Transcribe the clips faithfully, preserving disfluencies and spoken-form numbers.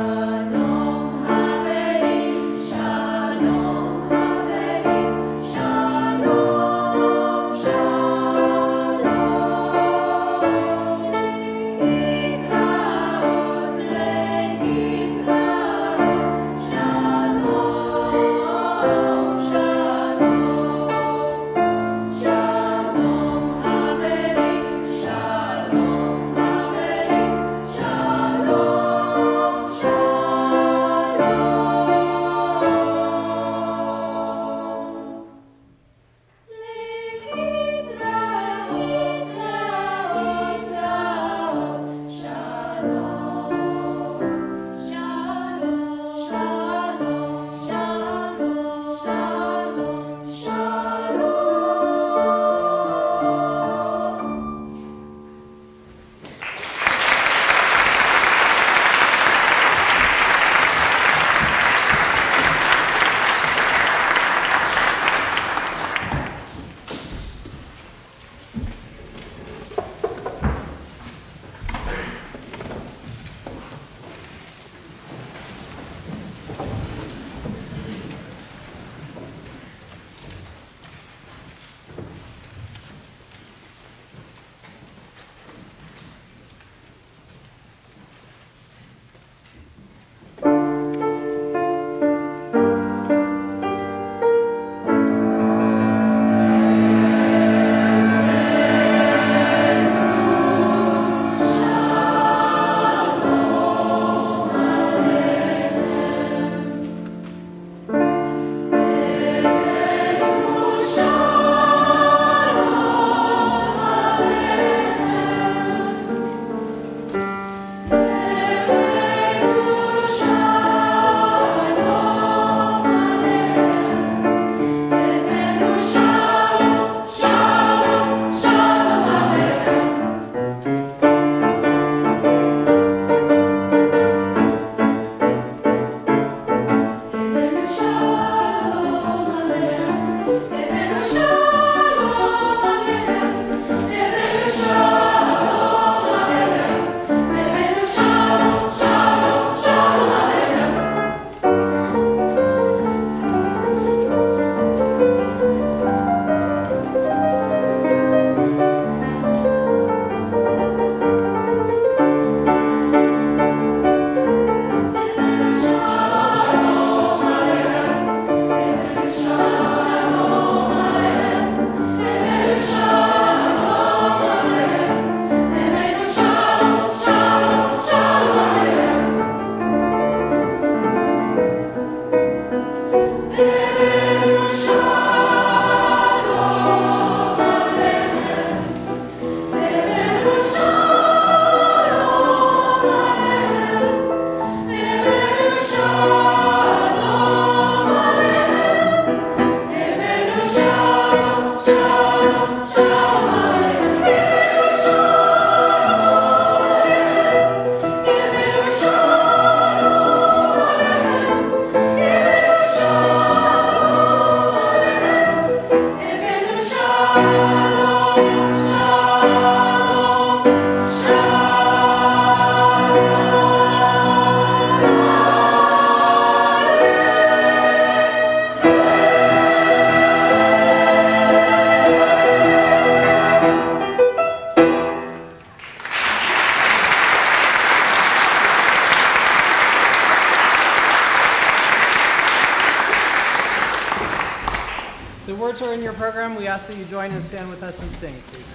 The words are in your program. We ask that you join and stand with us and sing, please.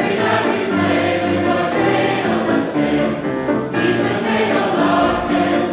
Potato latkes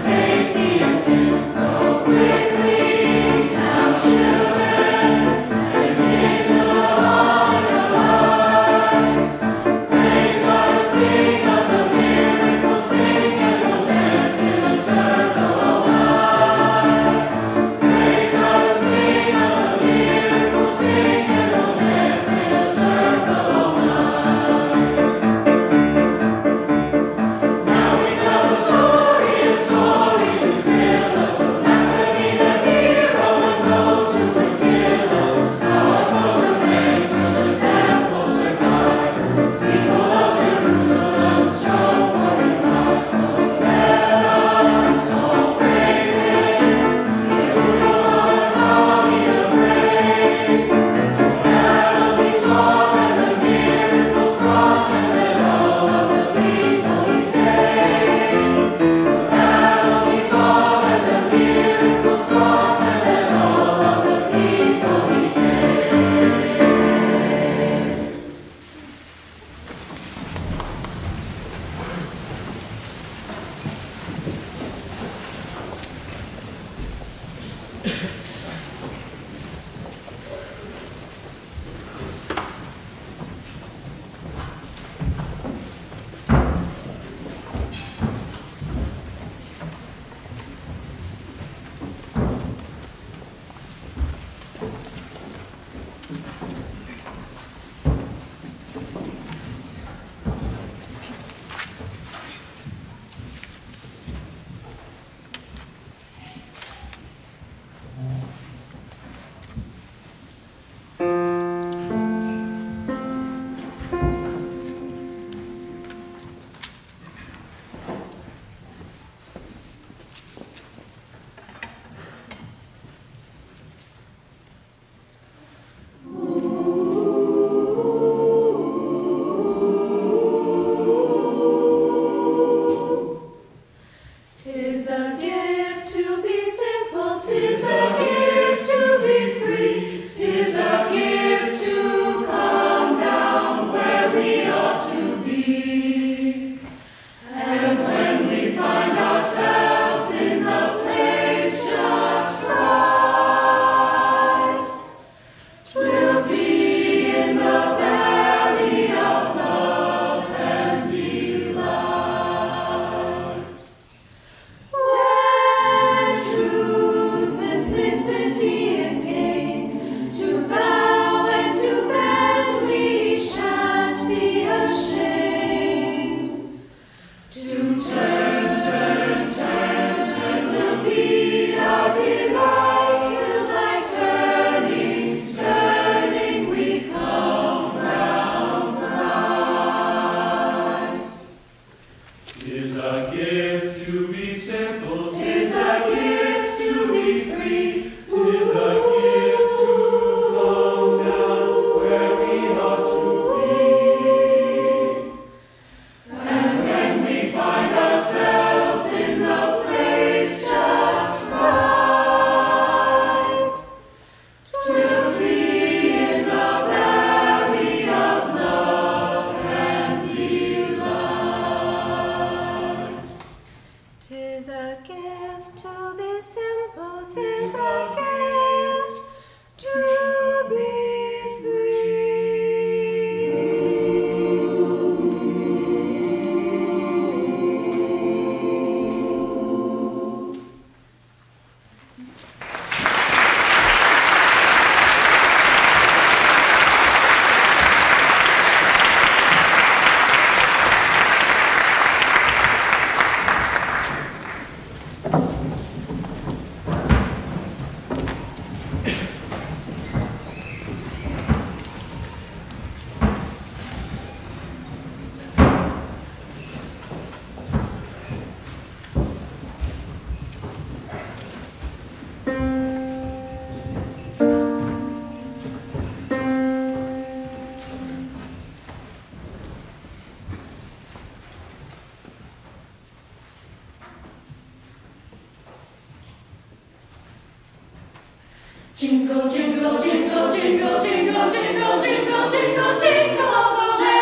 Jingle, jingle, jingle, jingle, jingle, jingle, jingle, jingle, jingle all the way.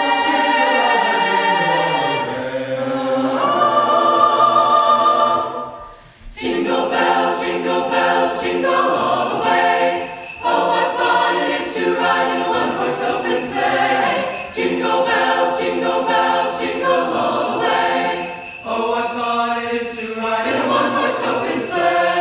Oh, jingle bells, jingle bells, jingle all the way. Oh, what fun it is to ride in a one-horse open sleigh. Jingle bells, jingle bells, jingle all the way. Oh, what fun it is to ride In a one-horse open sleigh.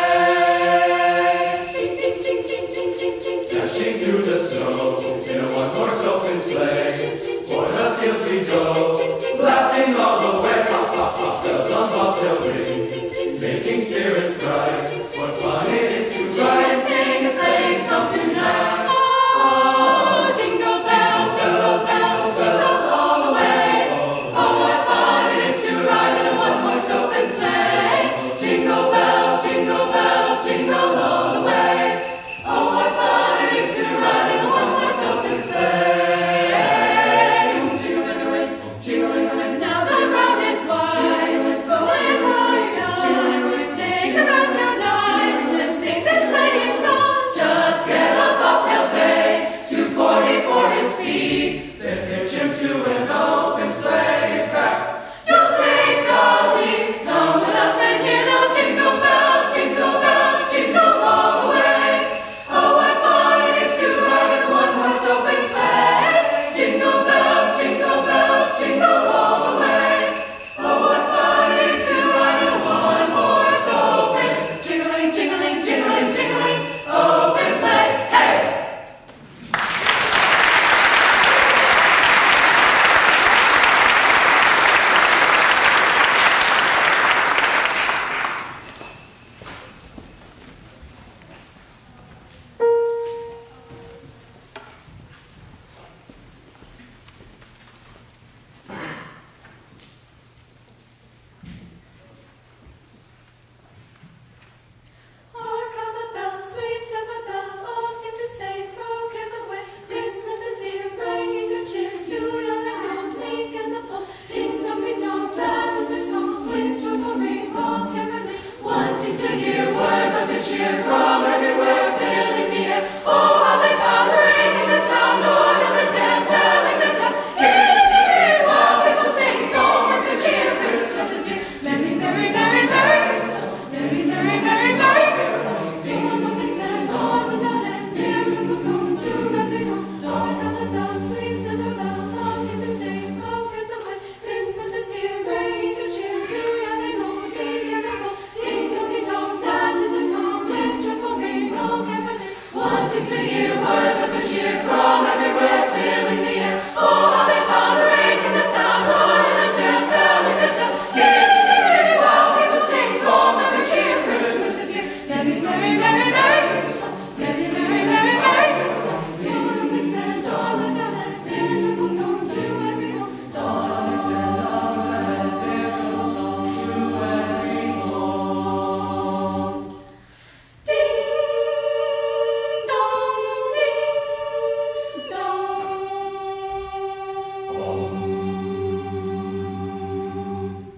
Dashing through the snow in a one-horse open sleigh. O'er the fields we go, laughing all the way. Hop, hop, hop, bells on bobtail ring, making spirits bright. What fun it is to ride and sing a sleighing song tonight. Oh, jingle bells, jingle bells, jingles all the way. Oh, what fun it is to ride in a one-horse open sleigh. Jingle bells, jingle bells, jingle all the way. Oh, what fun it is to ride in a one-horse open sleigh. Jingling-a-ling, jingling-a-ling, now the ground is wide. Go and hurry, take the bells tonight, and sing this sleighing song. Just get a bobtail bay, two forty for his speed. Then hitch him to an open sleigh. Crack! You'll take the lead. Come with us and hear those jingle bells, jingle bells, jingle all the way. Oh, what fun it is to ride in a one-horse open sleigh. Jingle bells, jingle bells, jingle all the way. Oh, what fun it is to ride in a one-horse open, jingling, jingling, jingling, jingling, open sleigh. Hey! Hark how the bells, sweet silver bells, all seem to say, throw cares away. Christmas is here, bringing good cheer to young and old, meek and the bold. Ding dong, ding dong, that is their song, with joyful ring, all caroling. One seems to hear words of good cheer from everywhere, filling the air. Oh, how they pound, raising the sound, oh, how they dance, telling the tale. Hearing the ring, while people sing songs of good cheer. Christmas is here, merry, merry, merry, merry Christmas. Merry, merry, merry, merry Christmas. On when they stand, on without end, dear joyful tone to every home. Hark how the bells, sweet silver bells, all seem to say, throw cares away. Christmas is here, bringing good cheer to young and old, big and bold. Ding dong, ding dong, that is their song, with joyful ring, all caroling. One seems to hear words of good cheer from everywhere, filling the air. Oh, how they pound, raising the sound, oh, how they dance, telling the tale. Hearing the ring, while people sing songs of good cheer. Christmas is here, merry, merry, merry, merry Christmas. Merry, merry, merry, merry Christmas. Dawn when they stand, dawn without end, their joyful tone to every home. Dawn when they stand, dawn without end, their joyful tone to every home. Ding dong, ding dong.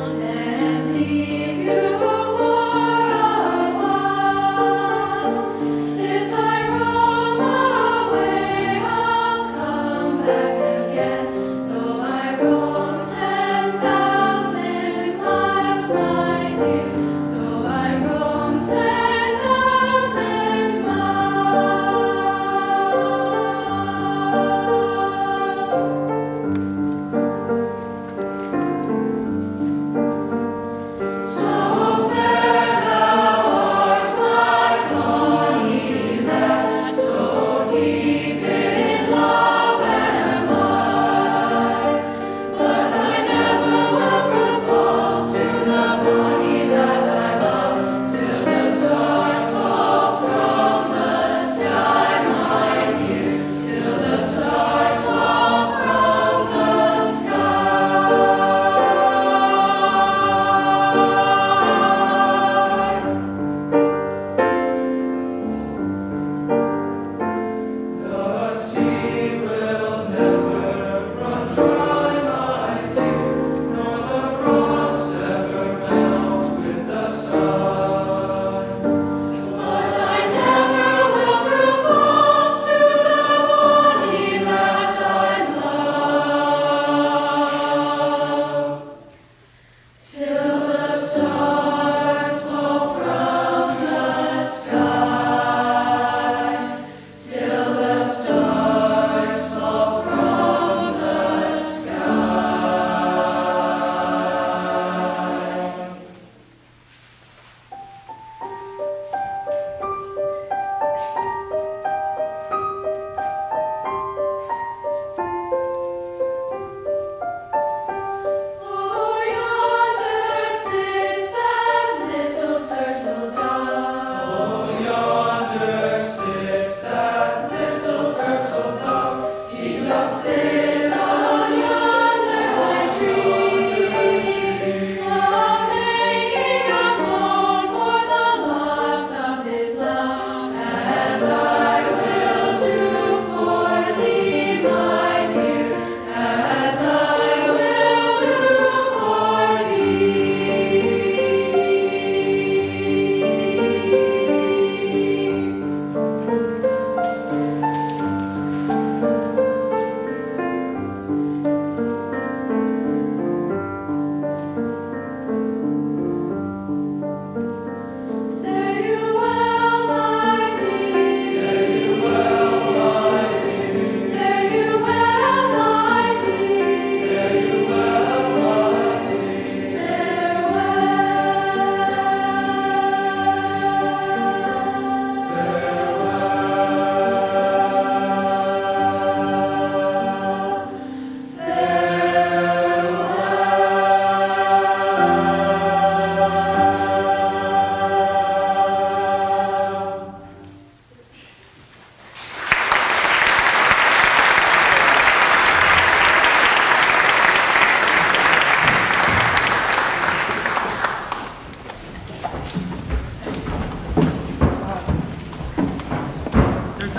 Farewell, my dear, I must be gone and leave you for a while.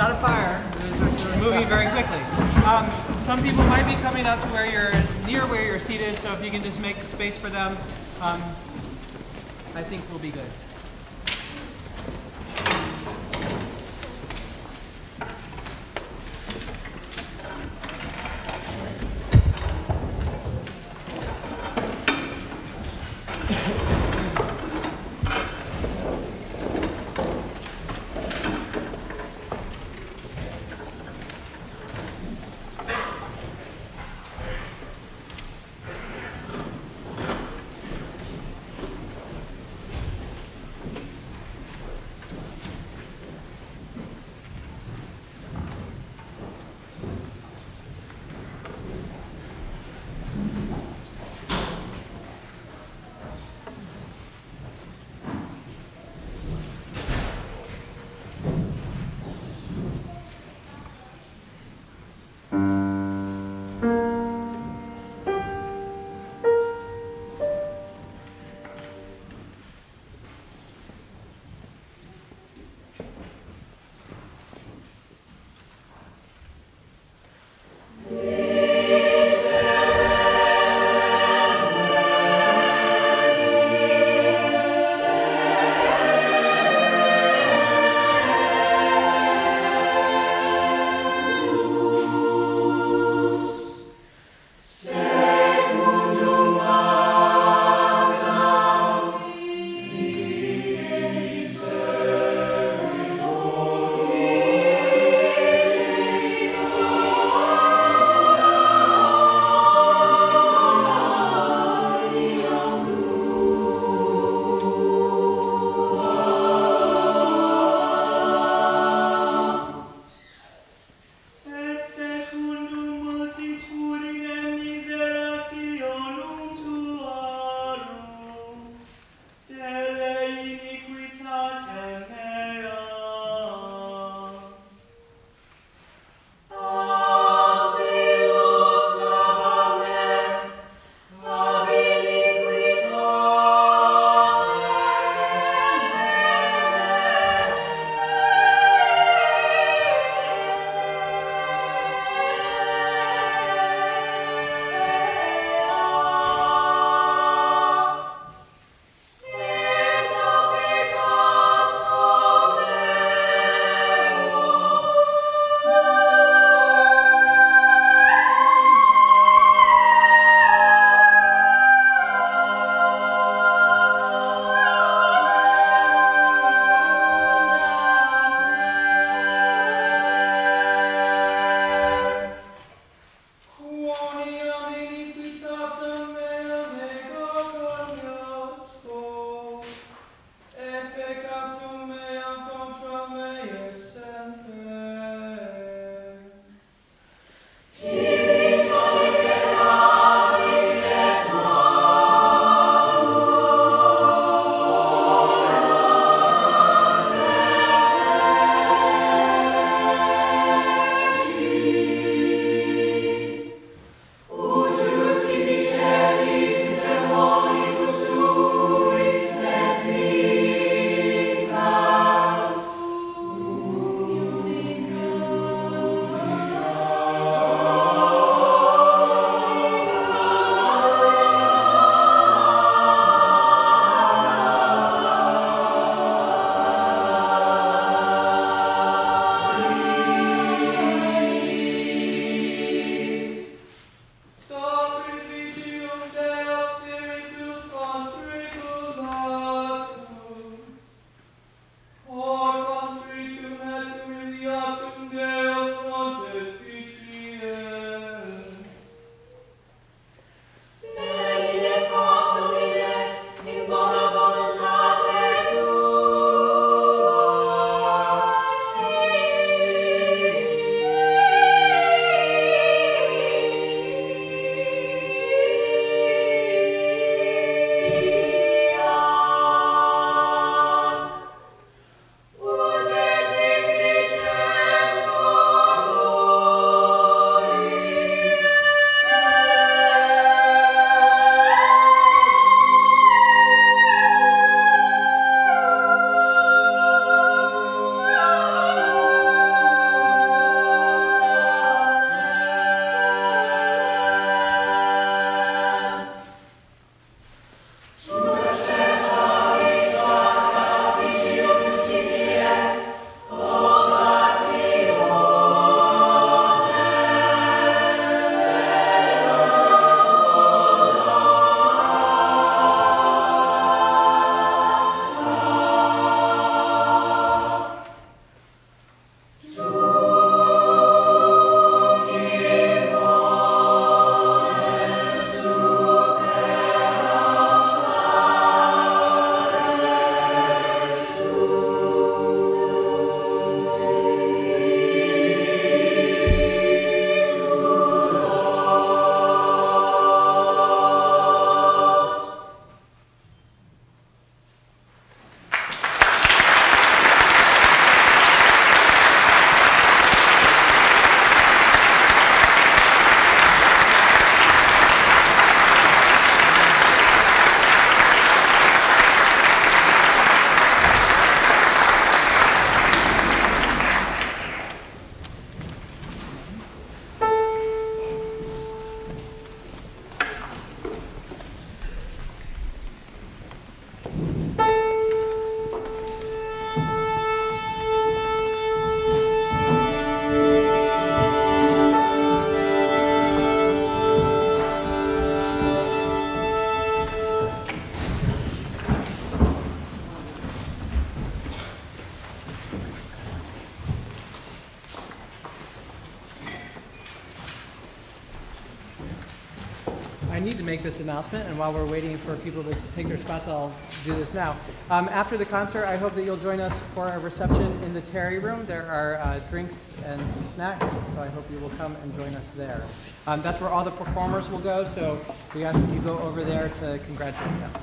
lot of fire. We're moving very quickly. Um, some people might be coming up to where you're near where you're seated, so if you can just make space for them, um, I think we'll be good. I need to make this announcement, and while we're waiting for people to take their spots, I'll do this now. Um, after the concert, I hope that you'll join us for a reception in the Terry Room. There are uh, drinks and some snacks, so I hope you will come and join us there. Um, that's where all the performers will go, so we ask that you go over there to congratulate them.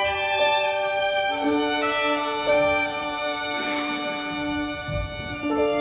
Thank you.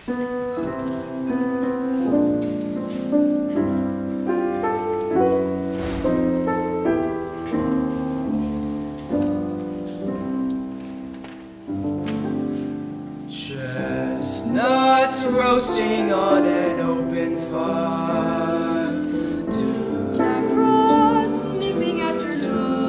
Chestnuts roasting on an open fire. Jack Frost nipping at your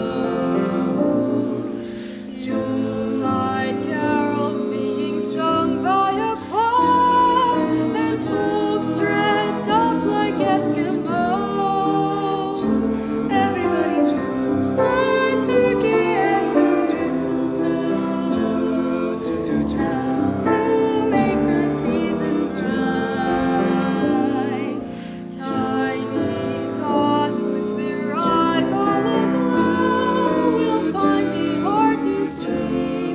nose. Yuletide carols being sung by a choir, and folks dressed up like Eskimos. Everybody choose one turkey and some mistletoe to make the season bright. Tiny tots with their eyes all aglow will find it hard to sleep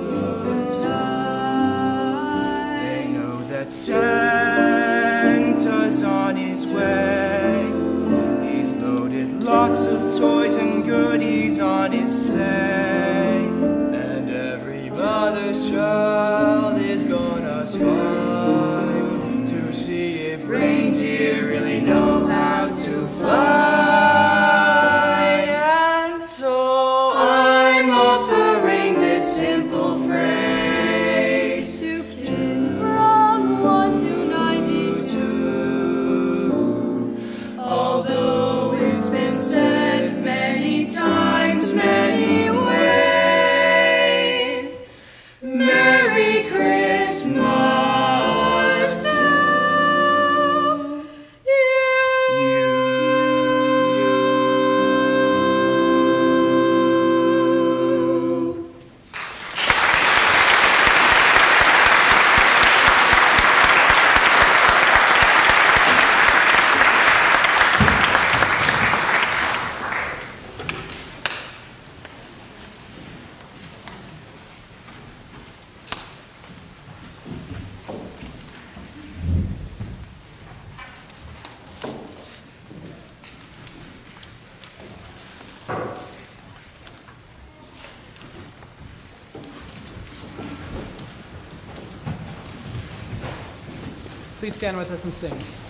tonight. They know that Santa's on his way. He's loaded lots of toys and goodies on his sleigh. And every mother's child is gonna spy to see if reindeer really know how to fly. And so I'm offering this simple phrase To kids from one to ninety-two, although it's been said many times, many ways. Merry Christmas to you. Please stand with us and sing.